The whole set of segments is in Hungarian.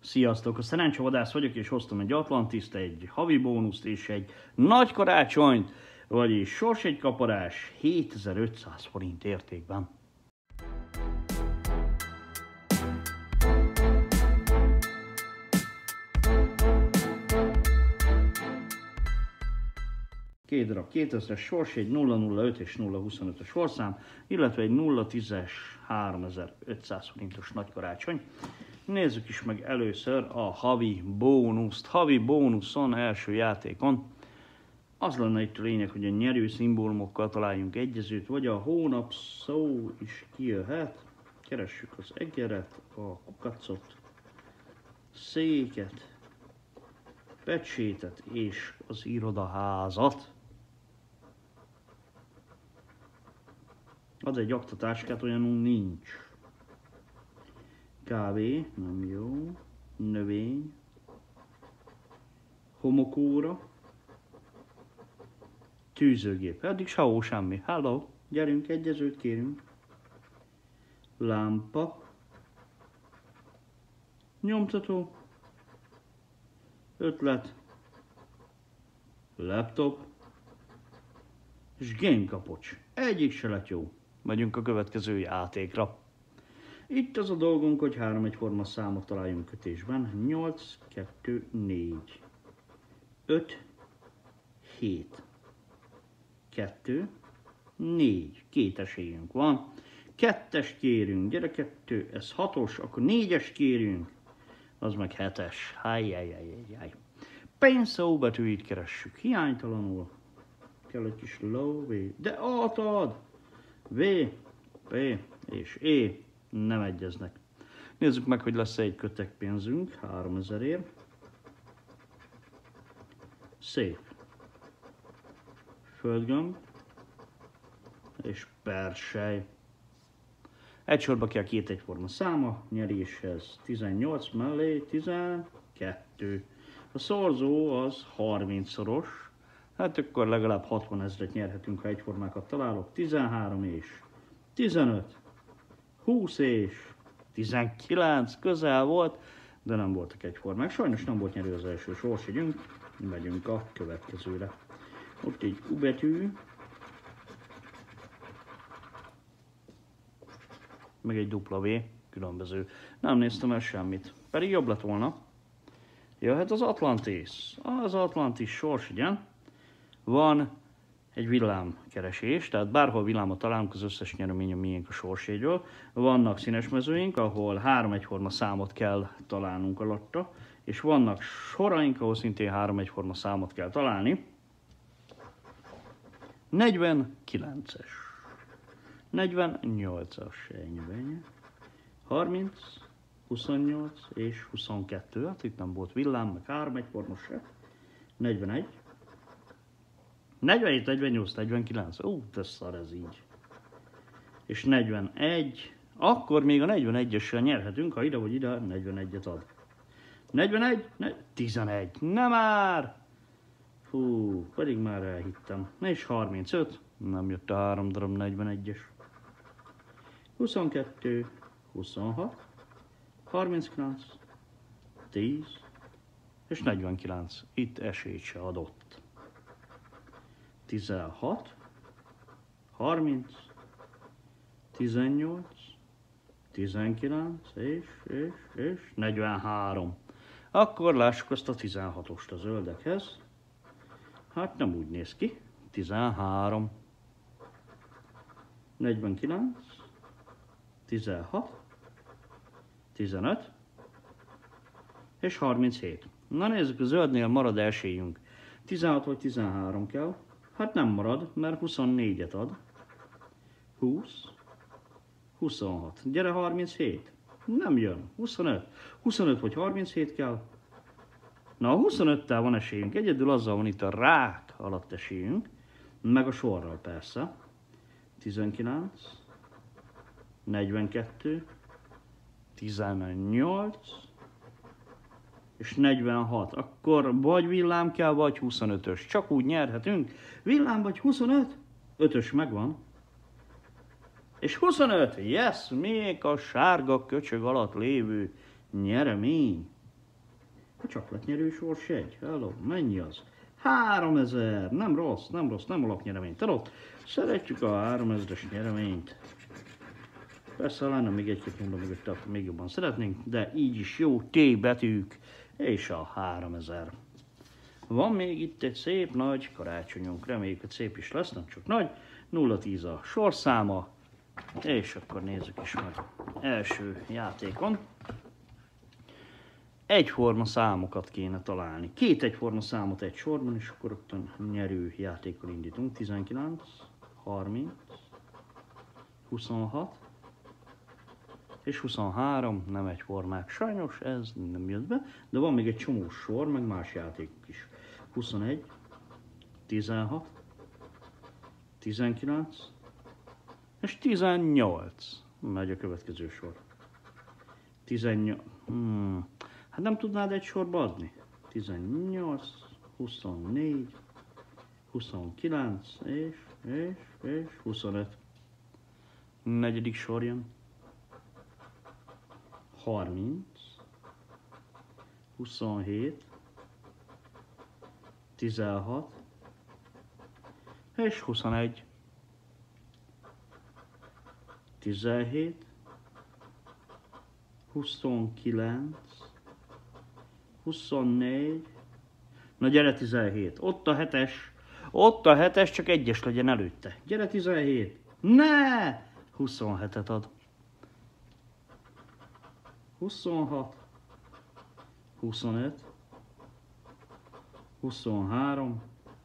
Sziasztok, a Szerencsevadász vagyok, és hoztam egy Atlantiszt, egy havi bónuszt és egy nagy karácsonyt, vagyis sorsjegykaparás 7500 forint értékben. Két darab 2000-es sorsjegy, 005 és 025-ös sorszám, illetve egy 010-es 3500 forintos nagy karácsony. Nézzük is meg először a havi bónuszt. Havi bónuszon, első játékon. Az lenne itt a lényeg, hogy a nyerő szimbólumokkal találjunk egyezőt, vagy a hónap szó is kijöhet. Keressük az egeret, a kukacot, széket, pecsétet és az irodaházat. Az egy aktatáskát, olyanunk nincs. Kávé, nem jó. Növény. Homokóra. Tűzőgép. Eddig sehol semmi. Hello, gyerünk, egyezőt kérünk. Lámpa. Nyomtató. Ötlet. Laptop. És gamekapocs. Egyik se lett jó. Megyünk a következő játékra. Itt az a dolgunk, hogy 3 egyforma számot találjunk kötésben. 8, 2, 4, 5, 7, 2, 4. Két esélyünk van. 2-es kérünk, gyere 2, ez 6-os, akkor 4-es kérünk, az meg 7-es. Hájjájjájjáj. Pénzszóbetűit keressük, hiánytalanul. Kell egy kis ló, V, de A-tad! V, P és E nem egyeznek. Nézzük meg, hogy lesz-e egy kötekpénzünk 3000-ért. Szép. Földgömb és persely. Egy sorba kell 2 egyforma száma, nyeréshez 18 mellé 12. A szorzó az 30-szoros. Hát akkor legalább 60 000-et nyerhetünk, ha egyformákat találok. 13 és 15, 20 és 19, közel volt, de nem voltak egyformák. Sajnos nem volt nyerő az első sorsjegyünk, megyünk a következőre. Ott egy U betű, meg egy W, különböző. Nem néztem el semmit, pedig jobb lett volna. Jöhet az Atlantis. Az Atlantis sorsjegyen van egy villámkeresés, tehát bárhol villámot találunk, az összes nyeremény a miénk a sorsjegyről. Vannak színes mezőink, ahol 3 egyforma számot kell találnunk alatta, és vannak soraink, ahol szintén 3 egyforma számot kell találni. 49-es, 48-as, ennyi, 30, 28 és 22, hát itt nem volt villám, meg 3 egyforma se. 41, 47, 48, 49, de szar ez így. És 41, akkor még a 41-essel nyerhetünk, ha ide vagy ide 41-et ad. 41, 11, nem már! Hú, pedig már elhittem. És 35, nem jött a 3 darab 41-es. 22, 26, 39, 10 és 49. Itt esélyt se adott. 16, 30, 18, 19 és 43. Akkor lássuk azt a 16-ost a zöldekhez. Hát nem úgy néz ki. 13, 49, 16, 15 és 37. Na nézzük, a zöldnél marad esélyünk. 16 vagy 13 kell. Hát nem marad, mert 24-et ad. 20, 26. Gyere 37. Nem jön. 25. 25 vagy 37 kell. Na a 25-tel van esélyünk. Egyedül azzal van itt a rák alatt esélyünk. Meg a sorral persze. 19, 42, 18 és 46. Akkor vagy villám kell, vagy 25-ös. Csak úgy nyerhetünk. Villám vagy 25? 5-ös megvan. És 25, yes, még a sárga köcsög alatt lévő nyeremény. A csapatnyerő sorsjegy. Hello, mennyi az? 3000, nem rossz, nem alapnyeremény. Tudod, szeretjük a 3000-es nyereményt. Persze, ha lenne még egy-két nulla mögött, akkor még jobban szeretnénk, de így is jó, T betűk, és a 3000. Van még itt egy szép nagy karácsonyunk, reméljük, hogy szép is lesz, nem csak nagy. 0-10 a sorszáma, és akkor nézzük is meg első játékon. Egyforma számokat kéne találni. Két egyforma számot egy sorban, és akkor rögtön nyerő játékkal indítunk. 19, 30, 26, és 23 nem egyformák. Sajnos ez nem jött be, de van még egy csomó sor, meg más játékok is. 21, 16, 19, és 18. Megy a következő sor. 18. Hát nem tudnád egy sorba adni? 18, 24, 29, és 25. Negyedik sor jön. 30, 27, 16, és 21. 17, 29, 24, na gyere 17, ott a 7-es, csak egyes legyen előtte. Gyere 17, ne! 27-et ad. 26, 25, 23,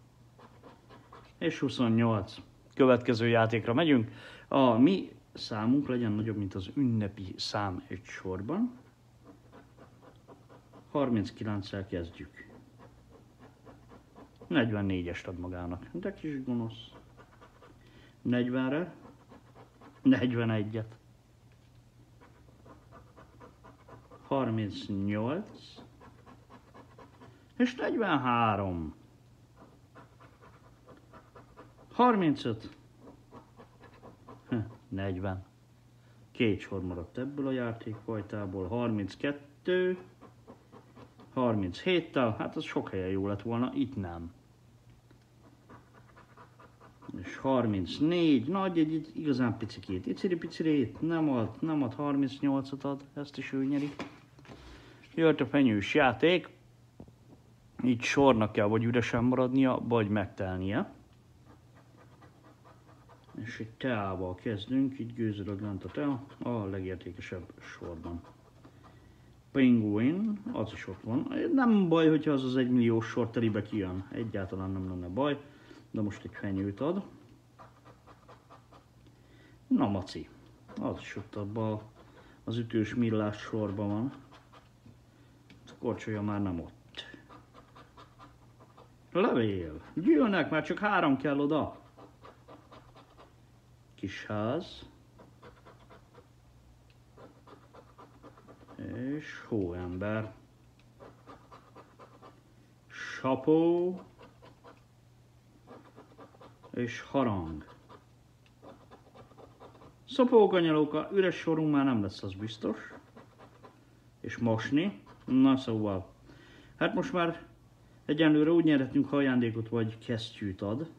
és 28. Következő játékra megyünk. A mi számunk legyen nagyobb, mint az ünnepi szám egy sorban. 39-szel kezdjük. 44-est ad magának. De kis gonosz. 40-re. 41-et. 38. És 43. 35. 40. Két sor maradt ebből a játékfajtából. 32. 37-tel, hát az sok helyen jó lett volna, itt nem. És 34, nagy egy igazán picikét, iciri-picirét, nem ad 38-at ad, ezt is ő nyeri. Jött a fenyős játék, így sornak kell vagy üresen maradnia, vagy megtelnie. És egy teával kezdünk, így gőzölög lent a tea, a legértékesebb sorban. Penguin, az is ott van. Nem baj, hogyha az 1 milliós sor telibe kijön. Egyáltalán nem lenne baj, de most egy fenyőt ad. Na maci, az is ott abban az ütős millás sorban van. A korcsolya már nem ott. Levél, gyűlnek, már csak 3 kell oda. Kisház. És hóember. Sapó. És harang. Szopókanyalóka, üres sorunk már nem lesz, az biztos. És mosni. Na szóval. Hát most már egyenlőre úgy nyerhetünk, ha ajándékot vagy kesztyűt ad.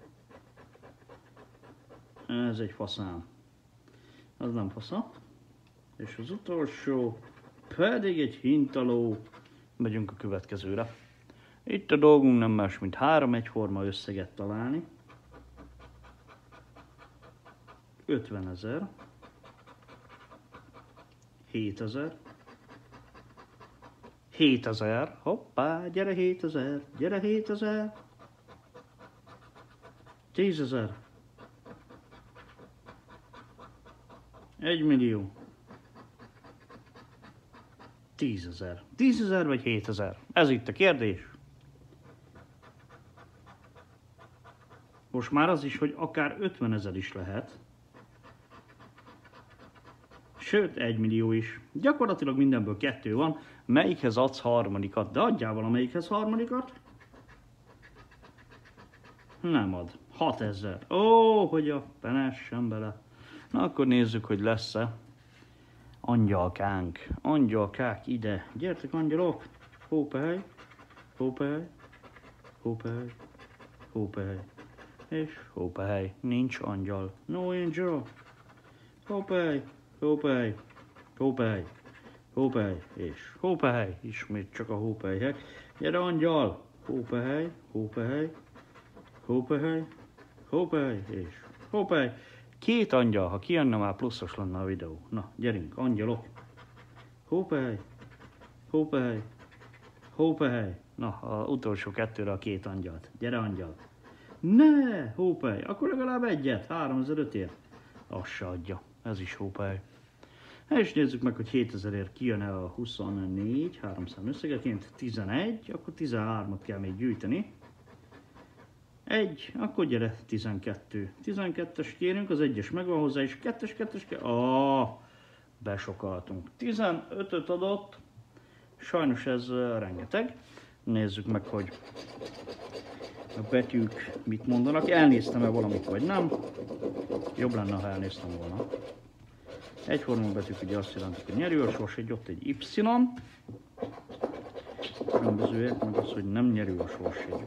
Ez egy faszám. Az nem fasza. És az utolsó pedig egy hintaló. Megyünk a következőre. Itt a dolgunk nem más, mint 3 egyforma összeget találni. 50 000. 7000. 7000. Hoppá, gyere 7000. Gyere 7000. 10 000. 1 millió. 10 000. 10 000 vagy 7000? Ez itt a kérdés. Most már az is, hogy akár 50 000 is lehet. Sőt, 1 millió is. Gyakorlatilag mindenből 2 van. Melyikhez adsz harmadikat? De adjál valamelyikhez harmadikat. Nem ad. 6000. Ó, hogy a penessen bele. Na akkor nézzük, hogy lesz-e. Angyalkánk. Angyalkák ide. Gyertek angyalok. hópehely, hópehely, hópehely, hópehely, és hópehely. Nincs angyal. No angel. Hópehely, hópehely, hópehely, hópehely, és hópehely. Ismét csak a hópelyhek. Gyere angyal! Hópehely, hópehely, hópehely, hópehely, és hópehely. Két angyal, ha kijönne, már pluszos lenne a videó. Na, gyerünk, angyalok. Hópehely, hópehely, hópehely. Na, az utolsó kettőre a két angyalt. Gyere angyal. Ne, hópehely, akkor legalább egyet, 3500-ért. Azt se adja, ez is hópehely. És nézzük meg, hogy 7000-ért kijön-e a 24, 300 összegeként, 11, akkor 13-at kell még gyűjteni. 1, akkor gyere 12. 12-es kérünk, az 1-es megvan hozzá, és 2-es kell. Besokaltunk. 15-öt adott, sajnos ez rengeteg. Nézzük meg, hogy a betűk mit mondanak. Elnéztem-e valamit, vagy nem? Jobb lenne, ha elnéztem volna. Egyforma betűk ugye azt jelenti, hogy nyerő a sorsegy, ott egy Y. Különbözőek, meg az, hogy nem nyerő a sorsegy.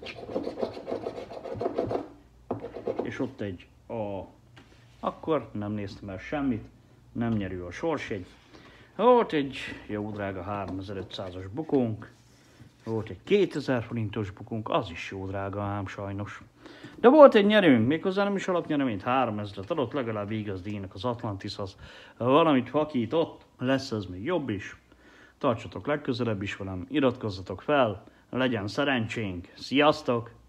És ott egy A. Akkor nem néztem el semmit, nem nyerő a sorsegy. Volt egy jó drága 3500-as bukónk. Volt egy 2000 forintos bukónk, az is jó drága ám sajnos. De volt egy nyerőnk, méghozzá nem is alapnyereményt, 3000-et adott, legalább igaz díjnak az Atlantishoz. Valamit vakított, lesz ez még jobb is. Tartsatok legközelebb is velem, iratkozzatok fel, legyen szerencsénk. Sziasztok!